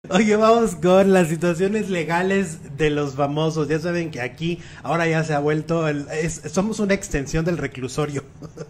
Oye, vamos con las situaciones legales de los famosos. Ya saben que aquí ahora ya se ha vuelto, somos una extensión del reclusorio.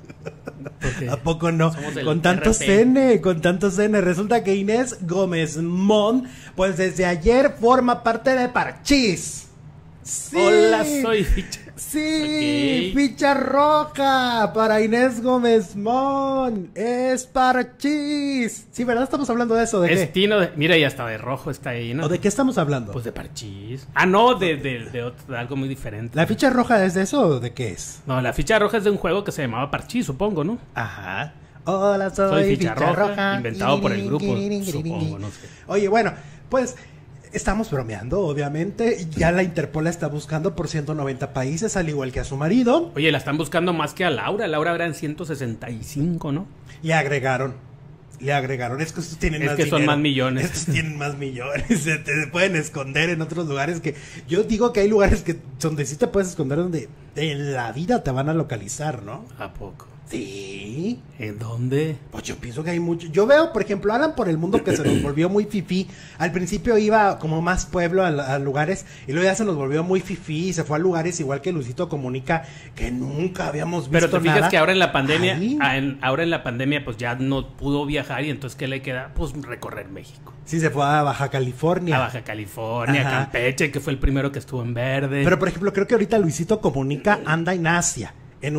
¿A poco no? Con tanto CN, con tanto CN. Resulta que Inés Gómez Mont, pues desde ayer forma parte de Parchís. Sí. Hola, soy Ficha. Sí, okay. Ficha roja para Inés Gómez Mont. Es Parchís. Sí, ¿verdad? Estamos hablando de eso. ¿De qué? Tino mira, ya está de rojo, está ahí, ¿no? ¿O de qué estamos hablando? Pues de Parchís. Ah, no, de algo muy diferente. ¿La ficha roja es de eso o de qué es? No, la ficha roja es de un juego que se llamaba Parchís, supongo, ¿no? Ajá. Hola, soy ficha roja. Inventado por el grupo, supongo, no sé. Oye, bueno, pues estamos bromeando, obviamente. Ya la Interpol la está buscando por 190 países, al igual que a su marido. Oye, la están buscando más que a Laura. Laura era en 165, ¿no? Le agregaron. Es que estos tienen más dinero. Es que son más millones. Estos tienen más millones. Se te pueden esconder en otros lugares que... Yo digo que hay lugares que donde sí te puedes esconder, donde en la vida te van a localizar, ¿no? ¿A poco? Sí. ¿En dónde? Pues yo pienso que hay mucho. Yo veo, por ejemplo, Alan por el mundo, que se nos volvió muy fifí. Al principio iba como más pueblo a lugares, y luego ya se nos volvió muy fifí y se fue a lugares igual que Luisito Comunica, que nunca habíamos visto. Pero te fijas nada. Que ahora en la pandemia, ahora en la pandemia pues ya no pudo viajar, y entonces ¿qué le queda? Pues recorrer México. Sí, se fue a Baja California. A Baja California, a Campeche, que fue el primero que estuvo en verde. Pero por ejemplo, creo que ahorita Luisito Comunica anda en Asia. En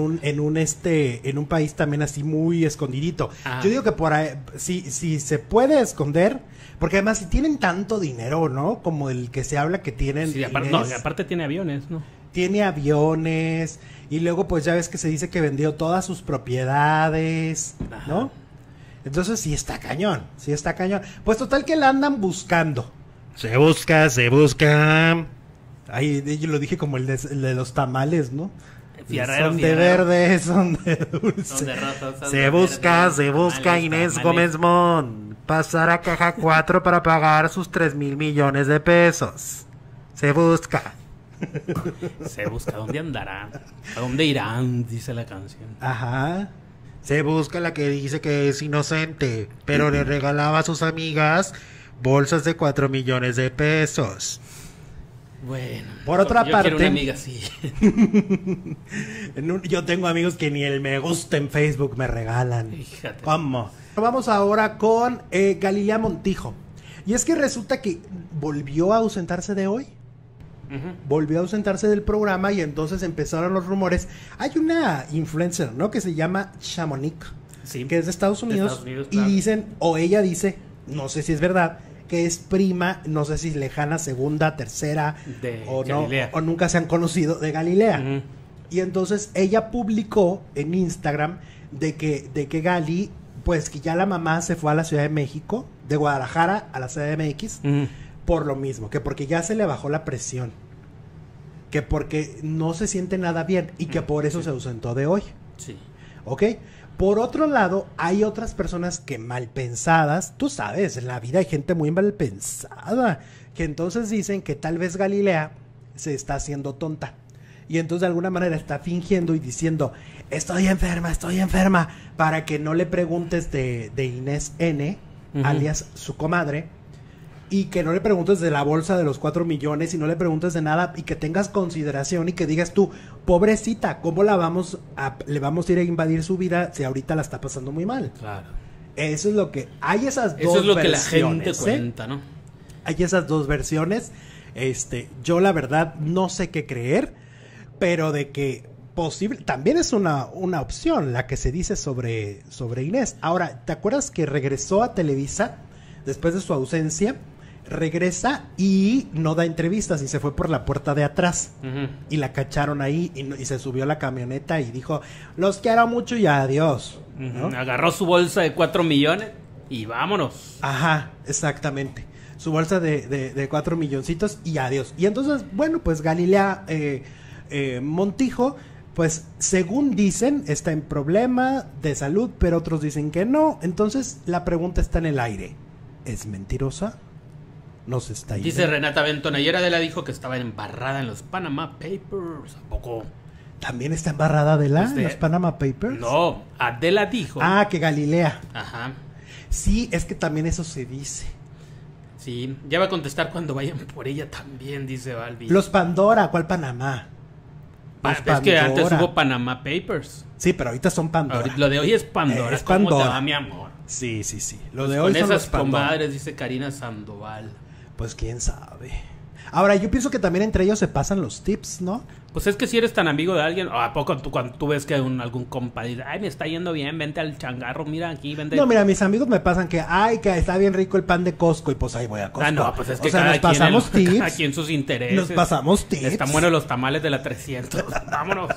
un país también así muy escondidito. Yo digo que por ahí, si se puede esconder, porque además si tienen tanto dinero, ¿no? Como el que se habla que tienen. Sí, aparte tiene aviones, ¿no? Tiene aviones, y luego pues ya ves que se dice que vendió todas sus propiedades, ¿no? Entonces sí está cañón. Pues total que la andan buscando. Se busca. Ahí yo lo dije como el de los tamales, ¿no? Son de verde, son de dulce. Son de rosa, se busca Inés Gómez Mont. Pasar a caja 4 para pagar sus 3,000 millones de pesos. Se busca. ¿Dónde andará? ¿A dónde irán? Dice la canción. Ajá. Se busca la que dice que es inocente, pero le regalaba a sus amigas bolsas de 4 millones de pesos. Bueno, por otra parte, quiero una amiga así. Yo tengo amigos que ni el me gusta en Facebook me regalan. Fíjate. ¿Cómo? Vamos ahora con Galilea Montijo. Y es que resulta que volvió a ausentarse de hoy. Volvió a ausentarse del programa, y entonces empezaron los rumores. Hay una influencer, ¿no? Que se llama Chamonix, sí, que es de Estados Unidos, claro. Y dicen, o ella dice, no sé si es verdad, que es prima, no sé si lejana, segunda, tercera, o Galilea. No, o nunca se han conocido, de Galilea. Y entonces ella publicó en Instagram de que Gali, pues que ya la mamá se fue a la Ciudad de México, de Guadalajara a la CDMX, por lo mismo, que porque ya se le bajó la presión, que porque no se siente nada bien, y que por eso se ausentó de hoy. Sí. ¿Ok? Por otro lado, hay otras personas que mal pensadas, tú sabes, en la vida hay gente muy mal pensada, que entonces dicen que tal vez Galilea se está haciendo tonta, y entonces de alguna manera está fingiendo y diciendo, estoy enferma, para que no le preguntes de Inés N, alias su comadre, y que no le preguntes de la bolsa de los 4 millones, y no le preguntes de nada, y que tengas consideración, y que digas tú, pobrecita, ¿cómo le vamos a ir a invadir su vida si ahorita la está pasando muy mal? Claro. Eso es lo que... Hay esas dos versiones. Eso es lo que la gente cuenta, ¿no? Hay esas dos versiones. Yo la verdad no sé qué creer, pero de que posible... También es una opción la que se dice sobre Inés. Ahora, ¿te acuerdas que regresó a Televisa después de su ausencia? Regresa y no da entrevistas, y se fue por la puerta de atrás, y la cacharon ahí, y se subió a la camioneta y dijo, los quiero mucho y adiós, ¿no? Agarró su bolsa de 4 millones y vámonos. Ajá, exactamente, su bolsa de 4 milloncitos y adiós. Y entonces, bueno, pues Galilea Montijo, pues según dicen está en problema de salud, pero otros dicen que no. Entonces la pregunta está en el aire, ¿es mentirosa? No se está yendo. Dice Renata Benton, ayer Adela dijo que estaba embarrada en los Panama Papers. ¿A poco? ¿También está embarrada Adela en los Panama Papers? No, Adela dijo. Que Galilea. Ajá. Sí, es que también eso se dice. Sí, ya va a contestar cuando vayan por ella también, dice Balbi. Los Pandora, ¿cuál Panamá? Es que antes hubo Panama Papers. Sí, pero ahorita son Pandora. Lo de hoy es Pandora. Es Pandora. ¿Cómo te va, mi amor? Sí. Lo Pues de hoy con son esas los Pandora. comadres, dice Karina Sandoval. Pues quién sabe. Ahora, yo pienso que también entre ellos se pasan los tips, ¿no? Pues es que si eres tan amigo de alguien, ¿a poco cuando tú ves que algún compa dice, ay, me está yendo bien, vente al changarro, mira aquí, vente? No, mira, mis amigos me pasan que está bien rico el pan de Costco y pues ahí voy a Costco. No, pues es que o sea, cada nos pasamos quien tips. cada quien sus intereses. Nos pasamos tips. Están buenos los tamales de la 300. Vámonos.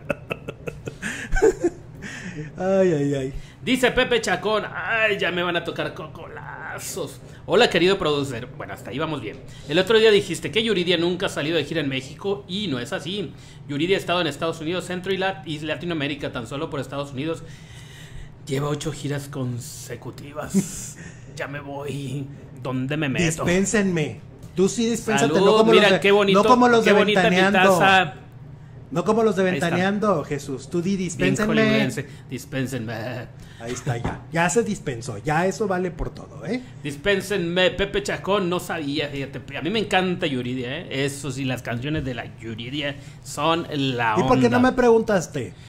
Ay. Dice Pepe Chacón, ay, ya me van a tocar cocolazos. Hola, querido producer. Bueno, hasta ahí vamos bien. El otro día dijiste que Yuridia nunca ha salido de gira en México y no es así. Yuridia ha estado en Estados Unidos, Centro y Latinoamérica, tan solo por Estados Unidos. Lleva 8 giras consecutivas. Ya me voy. ¿Dónde me meto? Dispénsenme. Tú sí dispénsate. Salud, No como mira, los de, qué bonito, no como los qué de bonita mi Ventaneando. taza. No como los de Ahí está. Ventaneando, Jesús. Tú di Bien dispénsenme. hollywoodense. Dispénsenme. Ahí está, ya. Ya se dispensó. Ya eso vale por todo, ¿eh? Dispénsenme, Pepe Chacón, no sabía, fíjate. A mí me encanta Yuridia, ¿eh? Eso sí, las canciones de la Yuridia son la onda. ¿Y por qué no me preguntaste?